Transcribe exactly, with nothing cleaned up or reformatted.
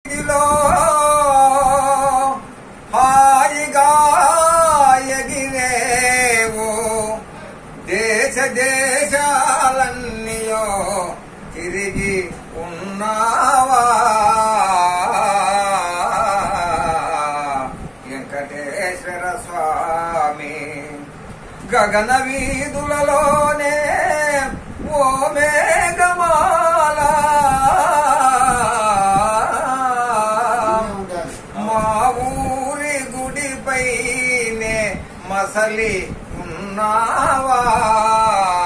ఇదిలో హాయిగా ఎగిరేవు దేశ దేశాలన్నీయో తిరిగి ఉన్నావా వెంకటేశ్వర స్వామి గగన వీధులలోనే ఓ మేఘమాల మా ఊరి గుడిపైనే మసలి ఉన్నావా